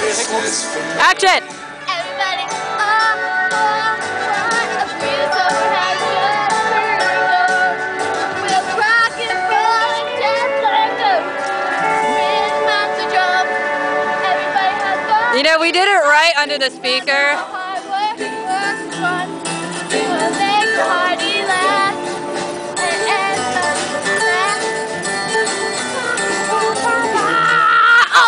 Action! Everybody, we'll rock and roll and dance like those. With monster drum, everybody has fun. You know, we did it right under the speaker.